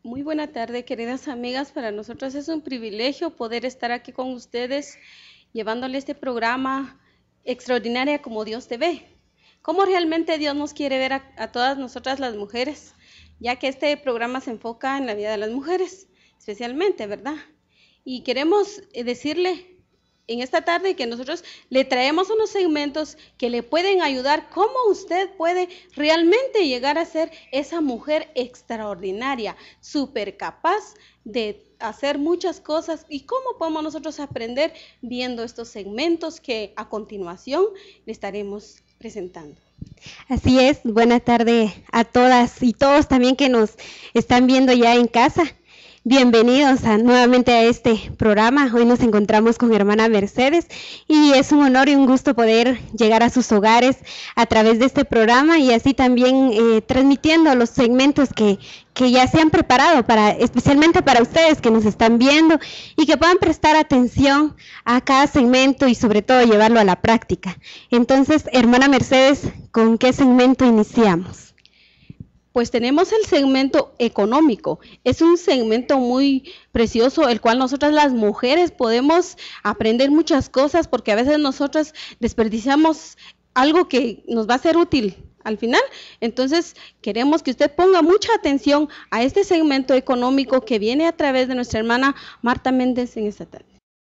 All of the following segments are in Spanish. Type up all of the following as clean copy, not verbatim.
Muy buena tarde, queridas amigas. Para nosotros es un privilegio poder estar aquí con ustedes, llevándole este programa extraordinaria como Dios te ve. Cómo realmente Dios nos quiere ver a todas nosotras las mujeres, ya que este programa se enfoca en la vida de las mujeres, especialmente, ¿verdad? Y queremos decirle en esta tarde que nosotros le traemos unos segmentos que le pueden ayudar cómo usted puede realmente llegar a ser esa mujer extraordinaria, súper capaz de hacer muchas cosas y cómo podemos nosotros aprender viendo estos segmentos que a continuación le estaremos presentando. Así es, buena tarde a todas y todos también que nos están viendo ya en casa. Bienvenidos nuevamente a este programa. Hoy nos encontramos con hermana Mercedes y es un honor y un gusto poder llegar a sus hogares a través de este programa y así también transmitiendo los segmentos que ya se han preparado especialmente para ustedes que nos están viendo y que puedan prestar atención a cada segmento y sobre todo llevarlo a la práctica. Entonces, hermana Mercedes, ¿con qué segmento iniciamos? Pues tenemos el segmento económico. Es un segmento muy precioso, el cual nosotras las mujeres podemos aprender muchas cosas, porque a veces nosotras desperdiciamos algo que nos va a ser útil al final. Entonces, queremos que usted ponga mucha atención a este segmento económico que viene a través de nuestra hermana Marta Méndez en esta tarde.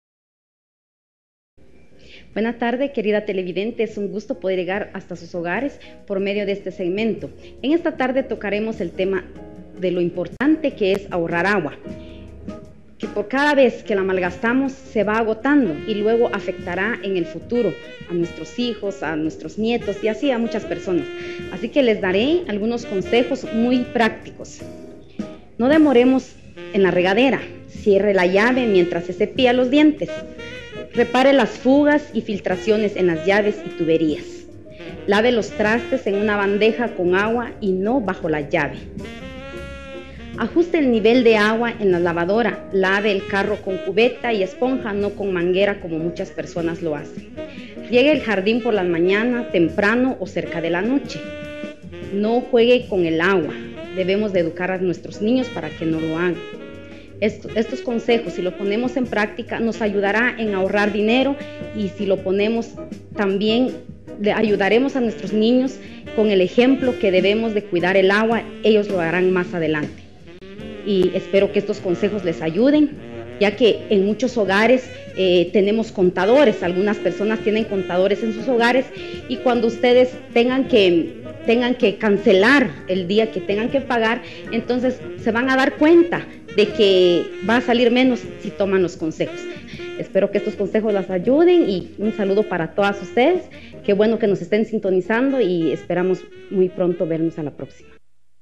Buenas tardes, querida televidente, es un gusto poder llegar hasta sus hogares por medio de este segmento. En esta tarde tocaremos el tema de lo importante que es ahorrar agua, que por cada vez que la malgastamos se va agotando y luego afectará en el futuro a nuestros hijos, a nuestros nietos y así a muchas personas. Así que les daré algunos consejos muy prácticos. No demoremos en la regadera, cierre la llave mientras se cepilla los dientes. Repare las fugas y filtraciones en las llaves y tuberías. Lave los trastes en una bandeja con agua y no bajo la llave. Ajuste el nivel de agua en la lavadora. Lave el carro con cubeta y esponja, no con manguera como muchas personas lo hacen. Riegue el jardín por las mañanas, temprano o cerca de la noche. No juegue con el agua. Debemos de educar a nuestros niños para que no lo hagan. Estos consejos, si lo ponemos en práctica, nos ayudará en ahorrar dinero y si lo ponemos también, le ayudaremos a nuestros niños con el ejemplo que debemos de cuidar el agua, ellos lo harán más adelante. Y espero que estos consejos les ayuden, ya que en muchos hogares tenemos contadores, algunas personas tienen contadores en sus hogares y cuando ustedes tengan que cancelar el día que tengan que pagar, entonces se van a dar cuenta de que va a salir menos si toman los consejos. Espero que estos consejos las ayuden y un saludo para todas ustedes. Qué bueno que nos estén sintonizando y esperamos muy pronto vernos a la próxima.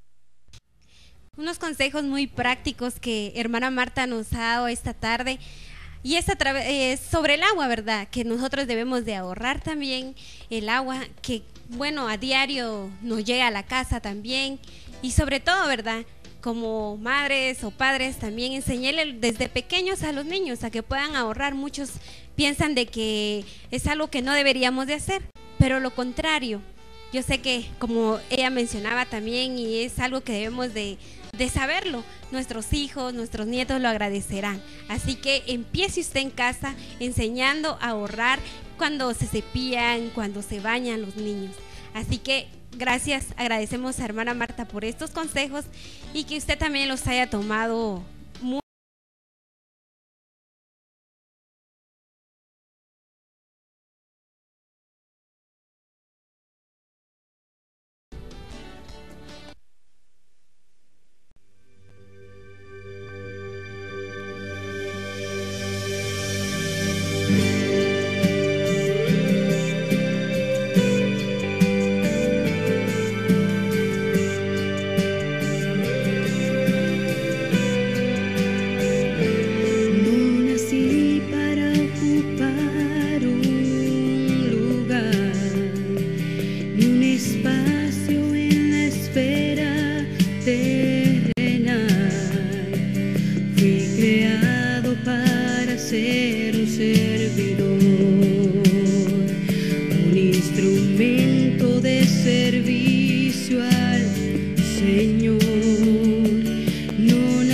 Unos consejos muy prácticos que hermana Marta nos ha dado esta tarde y es sobre el agua, ¿verdad? Que nosotros debemos de ahorrar también el agua que, bueno, a diario nos llega a la casa también y sobre todo, ¿verdad? Como madres o padres también enseñarle desde pequeños a los niños a que puedan ahorrar. Muchos piensan de que es algo que no deberíamos de hacer, pero lo contrario, yo sé que como ella mencionaba también y es algo que debemos de saberlo, nuestros hijos, nuestros nietos lo agradecerán. Así que empiece usted en casa enseñando a ahorrar cuando se cepillan, cuando se bañan los niños. Así que gracias, agradecemos a hermana Marta por estos consejos y que usted también los haya tomado muy servicio al Señor. No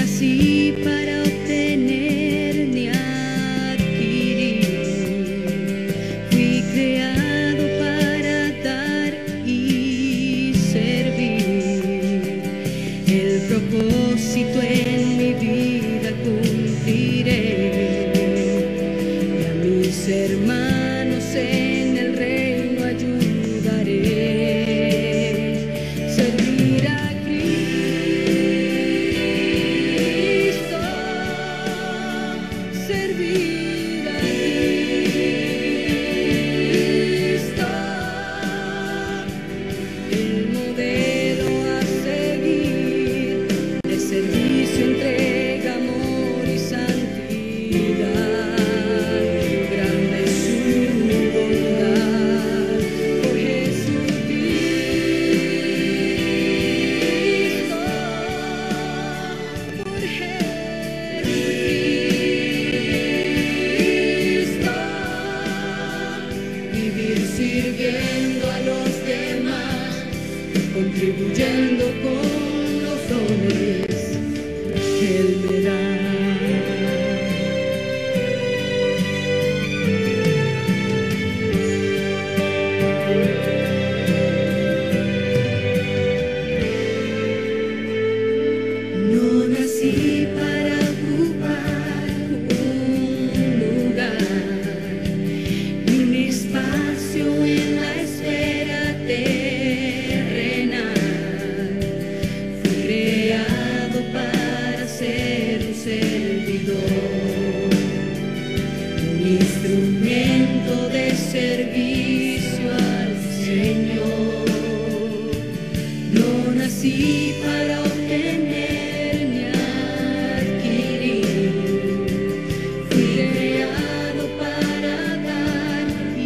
para obtener mi adquirir. Fui creado para dar y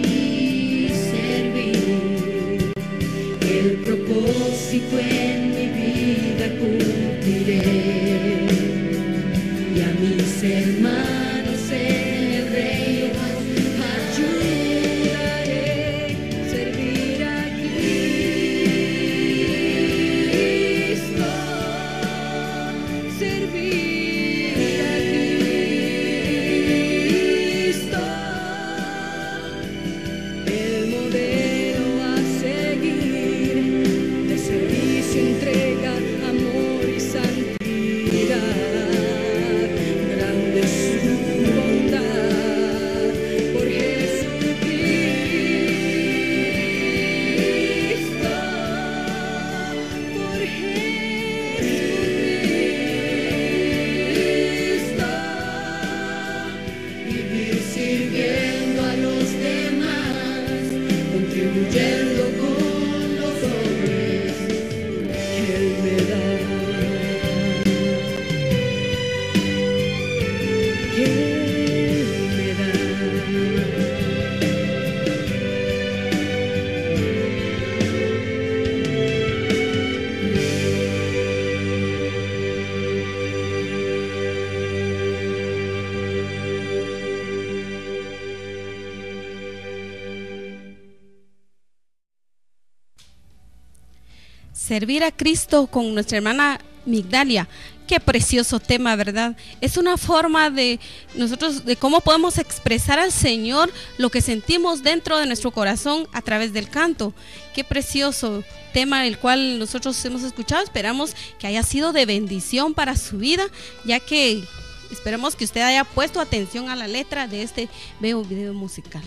servir. El propósito en mi vida cumpliré. Y a mis hermanos en el reino ayudaré a servir a Cristo, servir a Cristo, el modelo a seguir de servicio, entrega, amor y santidad. Grande es su bondad por Jesucristo, por Jesucristo. Vivir sirviendo a los demás, contribuyendo con los dones que Él me da. Que Él me da. Servir a Cristo con nuestra hermana Migdalia. Qué precioso tema, ¿verdad? Es una forma de nosotros, de cómo podemos expresar al Señor lo que sentimos dentro de nuestro corazón a través del canto. Qué precioso tema el cual nosotros hemos escuchado. Esperamos que haya sido de bendición para su vida, ya que esperamos que usted haya puesto atención a la letra de este bello video musical.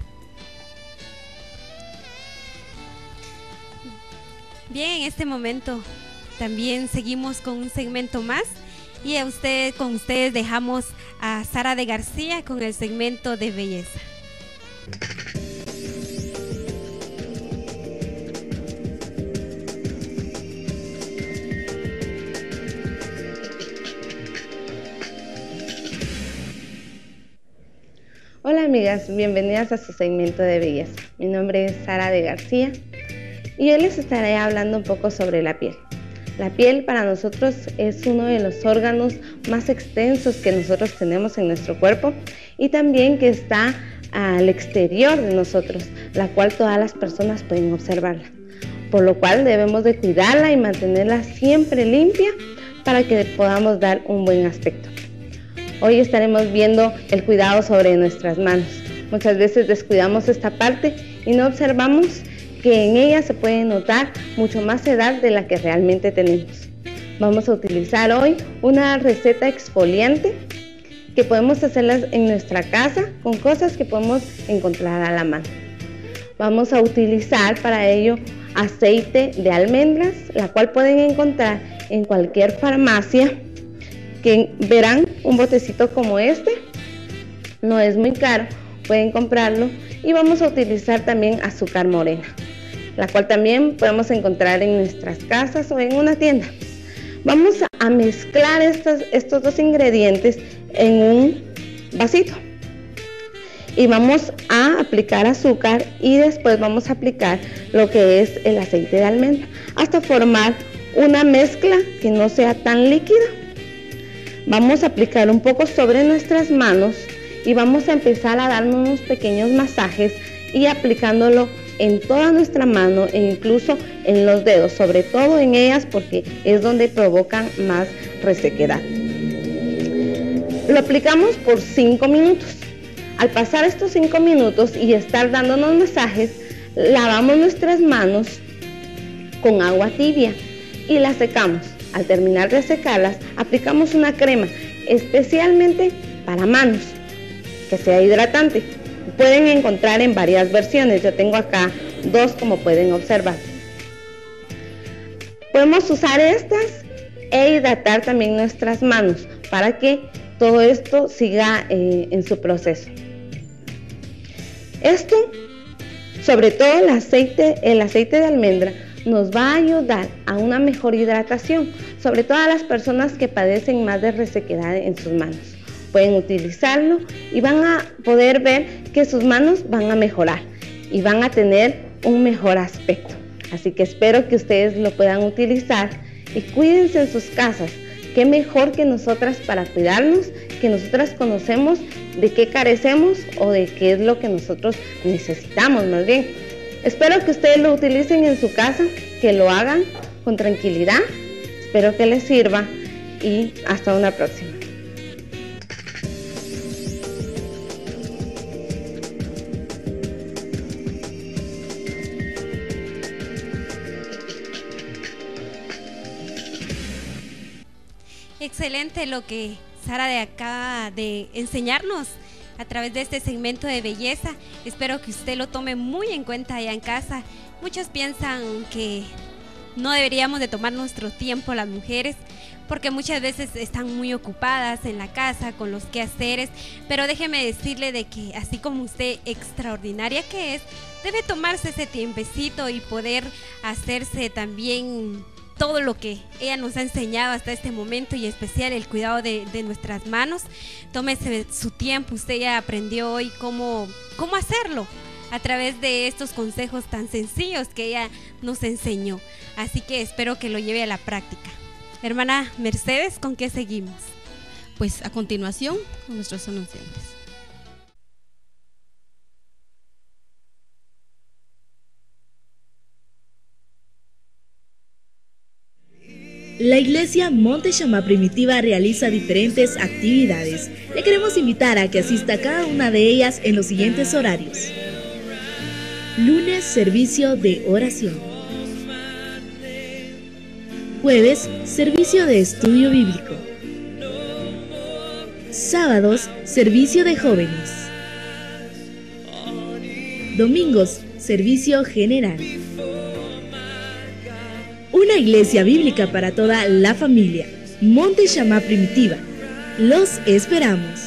Bien, en este momento también seguimos con un segmento más y con ustedes dejamos a Sara de García con el segmento de belleza. Hola amigas, bienvenidas a su segmento de belleza. Mi nombre es Sara de García y hoy les estaré hablando un poco sobre la piel. La piel para nosotros es uno de los órganos más extensos que nosotros tenemos en nuestro cuerpo y también que está al exterior de nosotros, la cual todas las personas pueden observarla. Por lo cual debemos de cuidarla y mantenerla siempre limpia para que podamos dar un buen aspecto. Hoy estaremos viendo el cuidado sobre nuestras manos. Muchas veces descuidamos esta parte y no observamos que en ella se puede notar mucho más edad de la que realmente tenemos. Vamos a utilizar hoy una receta exfoliante que podemos hacerlas en nuestra casa con cosas que podemos encontrar a la mano. Vamos a utilizar para ello aceite de almendras, la cual pueden encontrar en cualquier farmacia, que verán un botecito como este, no es muy caro, pueden comprarlo. Y vamos a utilizar también azúcar morena, la cual también podemos encontrar en nuestras casas o en una tienda. Vamos a mezclar estos dos ingredientes en un vasito y vamos a aplicar azúcar y después vamos a aplicar lo que es el aceite de almendra hasta formar una mezcla que no sea tan líquida. Vamos a aplicar un poco sobre nuestras manos y vamos a empezar a darnos unos pequeños masajes y aplicándolo en toda nuestra mano e incluso en los dedos, sobre todo en ellas porque es donde provocan más resequedad. Lo aplicamos por 5 minutos. Al pasar estos 5 minutos y estar dándonos masajes, lavamos nuestras manos con agua tibia y las secamos. Al terminar de secarlas, aplicamos una crema especialmente para manos, que sea hidratante. Pueden encontrar en varias versiones, yo tengo acá 2 como pueden observar. Podemos usar estas e hidratar también nuestras manos para que todo esto siga en su proceso. Esto, sobre todo el aceite de almendra, nos va a ayudar a una mejor hidratación, sobre todo a las personas que padecen más de resequedad en sus manos. Pueden utilizarlo y van a poder ver que sus manos van a mejorar y van a tener un mejor aspecto. Así que espero que ustedes lo puedan utilizar y cuídense en sus casas. Qué mejor que nosotras para cuidarnos, que nosotras conocemos de qué carecemos o de qué es lo que nosotros necesitamos más bien. Espero que ustedes lo utilicen en su casa, que lo hagan con tranquilidad. Espero que les sirva y hasta una próxima. Excelente lo que Sara acaba de enseñarnos a través de este segmento de belleza. Espero que usted lo tome muy en cuenta allá en casa. Muchos piensan que no deberíamos de tomar nuestro tiempo las mujeres porque muchas veces están muy ocupadas en la casa con los quehaceres, pero déjeme decirle de que así como usted extraordinaria que es, debe tomarse ese tiempecito y poder hacerse también todo lo que ella nos ha enseñado hasta este momento, y especial el cuidado de nuestras manos. Tómese su tiempo, usted ya aprendió hoy cómo hacerlo a través de estos consejos tan sencillos que ella nos enseñó, así que espero que lo lleve a la práctica. Hermana Mercedes, ¿con qué seguimos? Pues a continuación con nuestros anunciantes. La Iglesia Monte Shamá Primitiva realiza diferentes actividades. Le queremos invitar a que asista a cada una de ellas en los siguientes horarios. Lunes, servicio de oración. Jueves, servicio de estudio bíblico. Sábados, servicio de jóvenes. Domingos, servicio general. Una iglesia bíblica para toda la familia. Monte Shamá Primitiva. Los esperamos.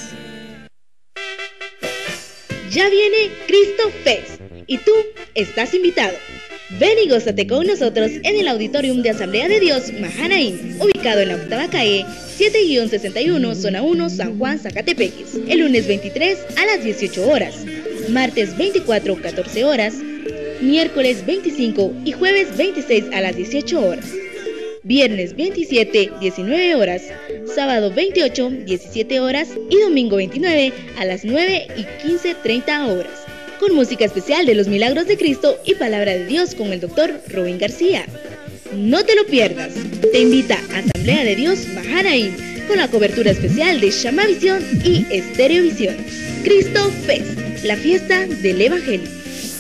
Ya viene Cristo Fest y tú estás invitado. Ven y gózate con nosotros en el Auditorium de Asamblea de Dios Mahanaim, ubicado en la octava calle 7-61, zona 1, San Juan, Zacatepeques. El lunes 23 a las 18 horas, martes 24, 14 horas, miércoles 25 y jueves 26 a las 18 horas, viernes 27, 19 horas, sábado 28, 17 horas y domingo 29 a las 9 y 15:30 horas, con música especial de los Milagros de Cristo y Palabra de Dios con el Dr. Robin García. No te lo pierdas. Te invita a Asamblea de Dios Mahanaim con la cobertura especial de Shamá Visión y Estéreo Visión. Cristo Fest, la fiesta del Evangelio.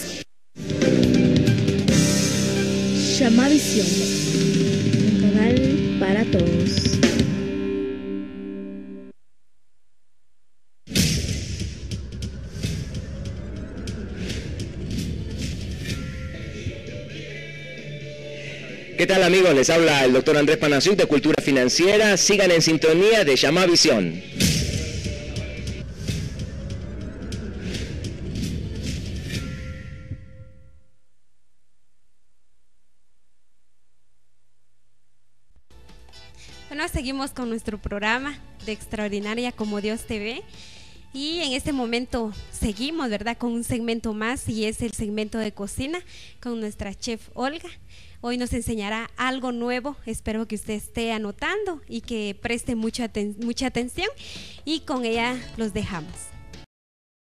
Shamá Visión, un canal para todos. ¿Qué tal, amigos? Les habla el doctor Andrés Panasiuk de Cultura Financiera. Sigan en sintonía de Shamá Visión. Bueno, seguimos con nuestro programa de Extraordinaria como Dios te ve. Y en este momento seguimos, ¿verdad?, con un segmento más, y es el segmento de cocina con nuestra chef Olga. Hoy nos enseñará algo nuevo. Espero que usted esté anotando y que preste mucha atención, y con ella los dejamos.